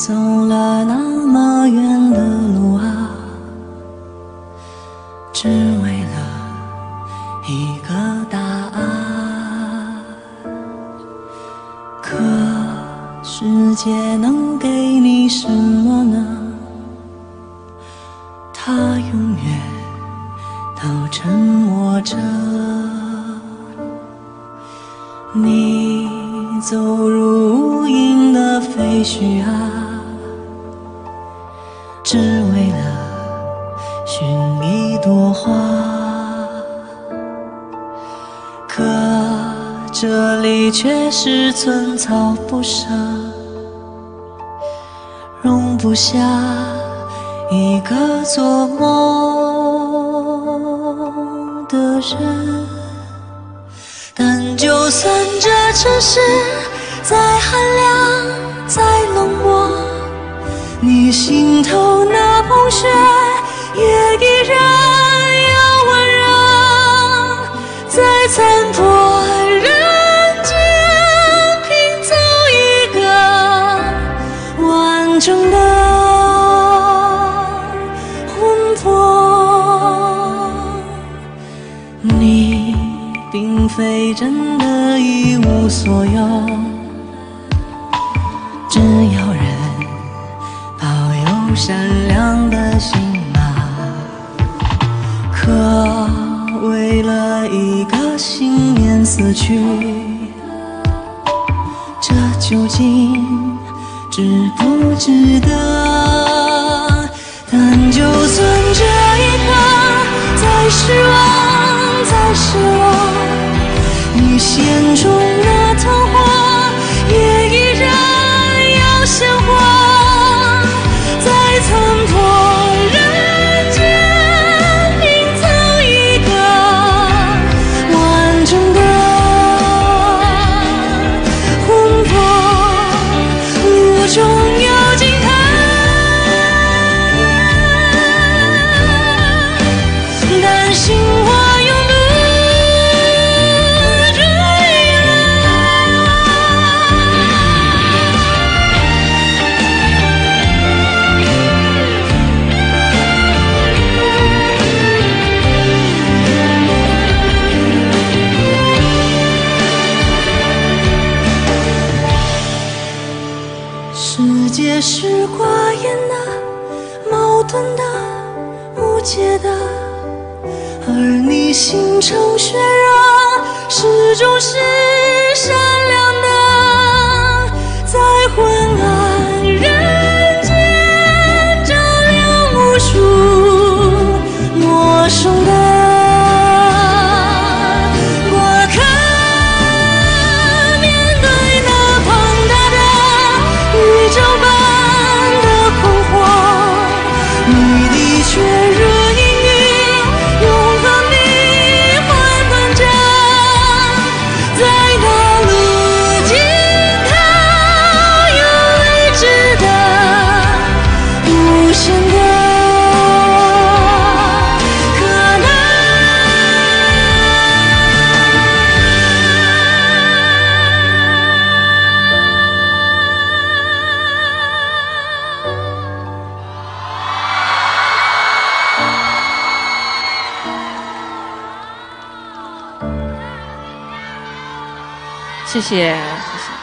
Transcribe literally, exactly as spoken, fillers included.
走了那么远的路啊，只为了一个答案。可世界能给你什么呢？它永远都沉默着。你走入无垠的废墟啊，只为了寻一朵花。可这里却是寸草不生，容不下一个做梦的人。但就算这城市再寒凉再冷漠，你心头那捧雪也依然要温热。在残破人间拼凑一个完整的魂魄。你并非真的一无所有，只要人保有善良的心啊。可为了一个信念死去，这究竟值不值得？但就算这一刻再失望再失落，你心中那桃花也依然要鲜活。在残破人间拼凑一个完整的魂魄，路中有惊叹，但心我永不坠世界是寡言的、矛盾的、无解的，而你心诚血热，始终是善良的。在昏暗人间照亮无数陌生的过客。面对那庞大的宇宙般的困惑，你的确如阴雨，永恒地缓缓着。在那路尽头有未知的无限的可能。 谢谢，谢谢。